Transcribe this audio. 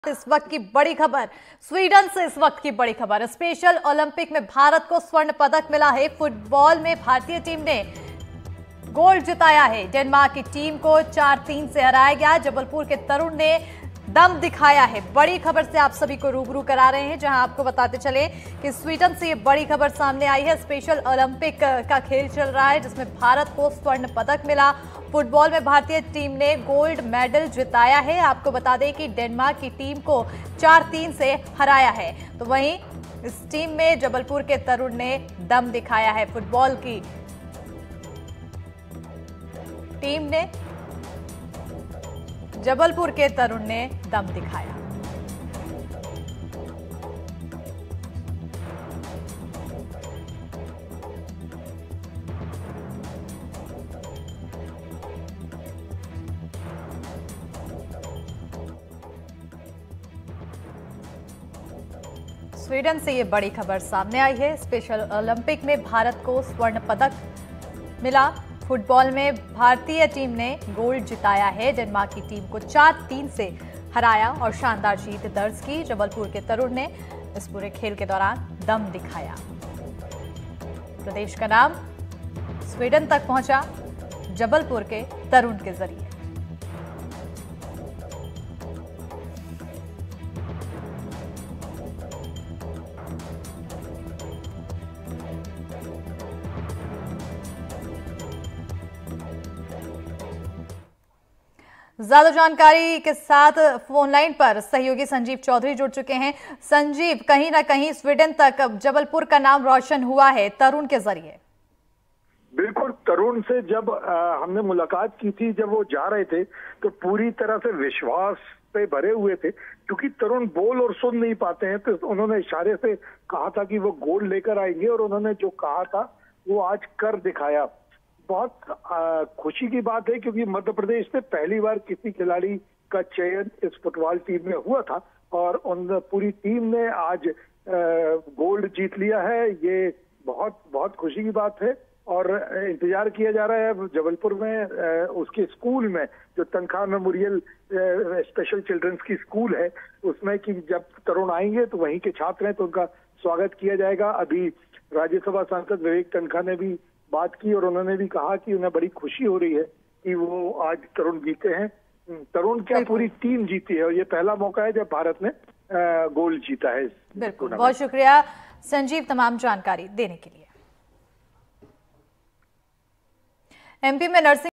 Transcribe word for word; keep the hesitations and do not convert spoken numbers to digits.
इस वक्त की बड़ी खबर स्वीडन से। इस वक्त की बड़ी खबर स्पेशल ओलंपिक में भारत को स्वर्ण पदक मिला है। फुटबॉल में भारतीय टीम ने गोल्ड जिताया है। डेनमार्क की टीम को चार तीन से हराया गया। जबलपुर के तरुण ने दम दिखाया है। बड़ी खबर से आप सभी को रूबरू करा रहे हैं, जहां आपको बताते चले कि स्वीडन से ये बड़ी खबर सामने आई है। स्पेशल ओलंपिक का खेल चल रहा है, जिसमें भारत को स्वर्ण पदक मिला। फुटबॉल में भारतीय टीम ने गोल्ड मेडल जिताया है। आपको बता दें कि डेनमार्क की टीम को चार तीन से हराया है। तो वहीं इस टीम में जबलपुर के तरुण ने दम दिखाया है। फुटबॉल की टीम ने जबलपुर के तरुण ने दम दिखाया। स्वीडन से ये बड़ी खबर सामने आई है। स्पेशल ओलंपिक में भारत को स्वर्ण पदक मिला। फुटबॉल में भारतीय टीम ने गोल्ड जिताया है। डेनमार्क की टीम को चार तीन से हराया और शानदार जीत दर्ज की। जबलपुर के तरुण ने इस पूरे खेल के दौरान दम दिखाया। प्रदेश का नाम स्वीडन तक पहुंचा जबलपुर के तरुण के जरिए। ज्यादा जानकारी के साथ फोन लाइन पर सहयोगी संजीव चौधरी जुड़ चुके हैं। संजीव, कहीं ना कहीं स्वीडन तक जबलपुर का नाम रोशन हुआ है तरुण के जरिए। बिल्कुल, तरुण से जब आ, हमने मुलाकात की थी, जब वो जा रहे थे तो पूरी तरह से विश्वास पे भरे हुए थे, क्योंकि तरुण बोल और सुन नहीं पाते हैं। तो उन्होंने इशारे से कहा था कि वो गोल्ड लेकर आएंगे, और उन्होंने जो कहा था वो आज कर दिखाया। बहुत खुशी की बात है, क्योंकि मध्य प्रदेश से पहली बार किसी खिलाड़ी का चयन इस फुटबॉल टीम में हुआ था, और उन पूरी टीम ने आज गोल्ड जीत लिया है। ये बहुत बहुत खुशी की बात है, और इंतजार किया जा रहा है जबलपुर में उसके स्कूल में, जो तनखा मेमोरियल स्पेशल चिल्ड्रंस की स्कूल है, उसमें कि जब तरुण आएंगे तो वहीं के छात्र हैं तो उनका स्वागत किया जाएगा। अभी राज्यसभा सांसद विवेक तनखा ने भी बात की, और उन्होंने भी कहा कि उन्हें बड़ी खुशी हो रही है कि वो आज तरुण जीते हैं। तरुण क्या, पूरी टीम जीती है, और ये पहला मौका है जब भारत ने गोल्ड जीता है। बिल्कुल, बहुत शुक्रिया संजीव तमाम जानकारी देने के लिए। एमपी में नर्सिंग